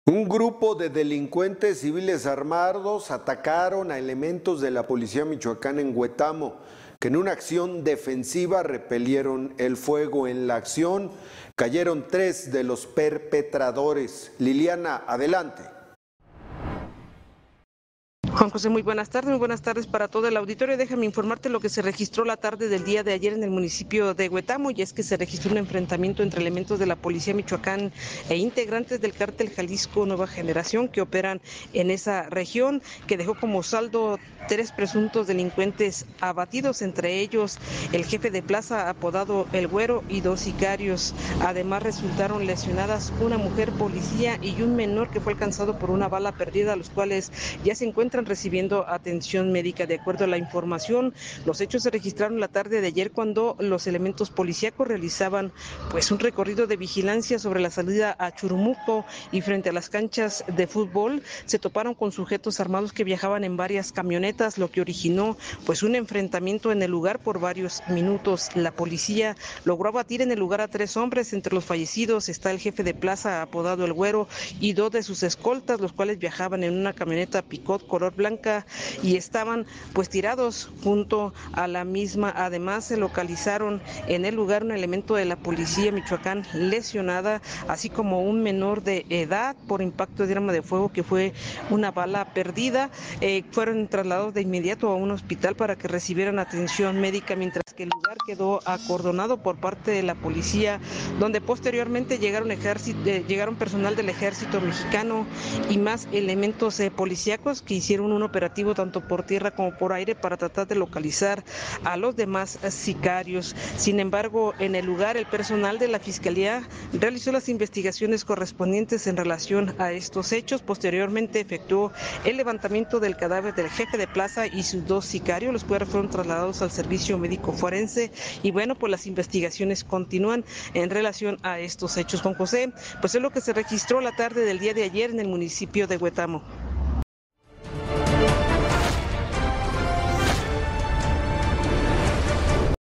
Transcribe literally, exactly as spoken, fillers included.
Un grupo de delincuentes civiles armados atacaron a elementos de la policía michoacana en Huetamo, que en una acción defensiva repelieron el fuego. En la acción cayeron tres de los perpetradores. Liliana, adelante. Juan José, muy buenas tardes, muy buenas tardes para todo el auditorio. Déjame informarte lo que se registró la tarde del día de ayer en el municipio de Huetamo, y es que se registró un enfrentamiento entre elementos de la Policía Michoacán e integrantes del cártel Jalisco Nueva Generación que operan en esa región, que dejó como saldo tres presuntos delincuentes abatidos, entre ellos el jefe de plaza apodado El Güero y dos sicarios. Además resultaron lesionadas una mujer policía y un menor que fue alcanzado por una bala perdida, los cuales ya se encuentran recibiendo atención médica. De acuerdo a la información, los hechos se registraron la tarde de ayer cuando los elementos policíacos realizaban pues un recorrido de vigilancia sobre la salida a Churumuco, y frente a las canchas de fútbol se toparon con sujetos armados que viajaban en varias camionetas, lo que originó pues un enfrentamiento en el lugar por varios minutos. La policía logró abatir en el lugar a tres hombres. Entre los fallecidos está el jefe de plaza apodado El Güero y dos de sus escoltas, los cuales viajaban en una camioneta Picot color blanca y estaban pues tirados junto a la misma. Además se localizaron en el lugar un elemento de la policía Michoacán lesionada, así como un menor de edad por impacto de arma de fuego, que fue una bala perdida. Eh, fueron trasladados de inmediato a un hospital para que recibieran atención médica, mientras que el lugar quedó acordonado por parte de la policía, donde posteriormente llegaron, ejército, eh, llegaron personal del ejército mexicano y más elementos eh, policíacos que hicieron un operativo tanto por tierra como por aire para tratar de localizar a los demás sicarios. Sin embargo, en el lugar el personal de la Fiscalía realizó las investigaciones correspondientes en relación a estos hechos. Posteriormente efectuó el levantamiento del cadáver del jefe de plaza y sus dos sicarios, los cuales fueron trasladados al servicio médico forense, y bueno, pues las investigaciones continúan en relación a estos hechos. Juan José, pues es lo que se registró la tarde del día de ayer en el municipio de Huetamo.